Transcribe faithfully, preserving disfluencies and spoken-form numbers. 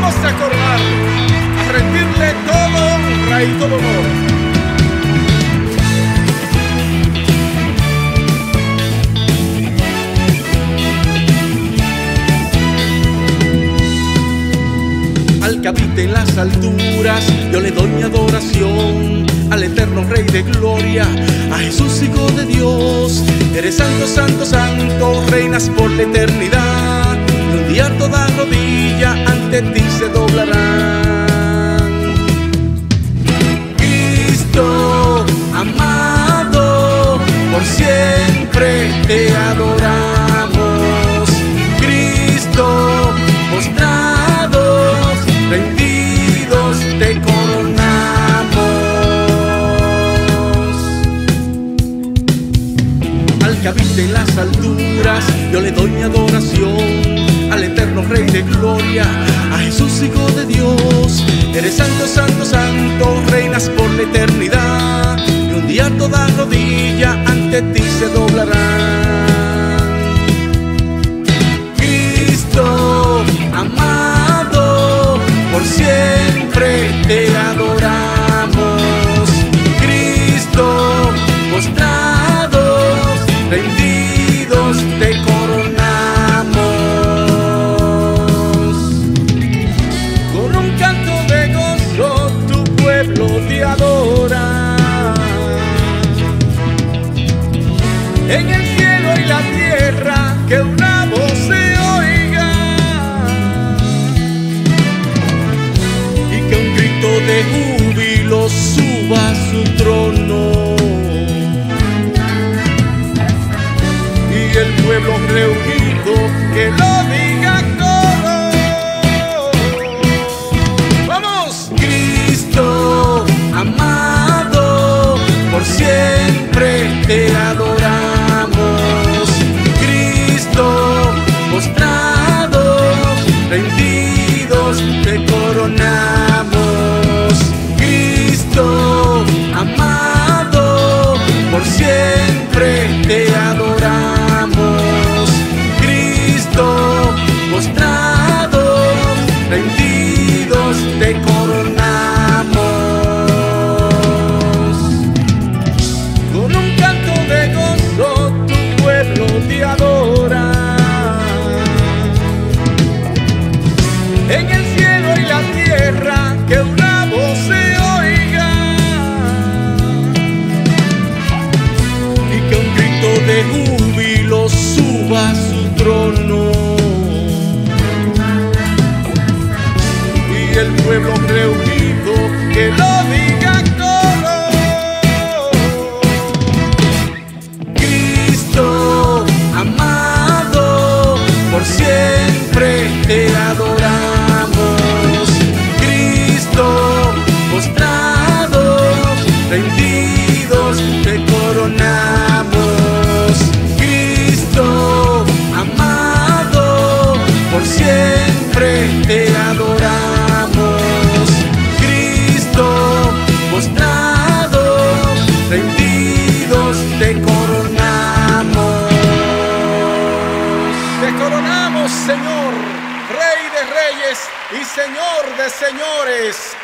Hemos de acordar a rendirle todo honra y todo honor. Al que habita en las alturas, yo le doy mi adoración. Al eterno Rey de gloria, a Jesús, Hijo de Dios. Eres santo, santo, santo, reinas por la eternidad. Y un día toda rodilla ante ti se doblarán. Cristo amado, por siempre te adoramos. Cristo postrados, rendidos te coronamos. Al que habita en las alturas, yo le doy mi adoración. Al eterno Rey de gloria, a Jesús, Hijo de Dios. Eres santo, santo, santo, reinas por la eternidad. Y un día toda rodilla ante ti se doblarán. Cristo amado, por siempre te adoramos. Cristo postrados, rendidos te coronamos. Con un canto de gozo tu pueblo te adora. En el cielo y la tierra que una voz se oiga, y que un grito de júbilo suba a su trono, y el pueblo reunido que lo diga todo. ¡Vamos! Cristo amado, por siempre te adoramos. Cristo postrados, rendidos te coronamos. Cristo amado, por siempre te adoramos. Cristo postrados, rendidos te coronamos. Con un canto de gozo tu pueblo te adora. En el cielo y la tierra que una voz se oiga, y que un grito de júbilo suba a su trono, y el pueblo reunido que lo diga todo. Cristo amado, por siempre te adoramos. Cristo postrados, rendidos te coronamos. Cristo amado, por siempre te adoramos. Cristo postrados, rendidos te coronamos. Te coronamos, Señor, Rey de reyes y Señor de señores.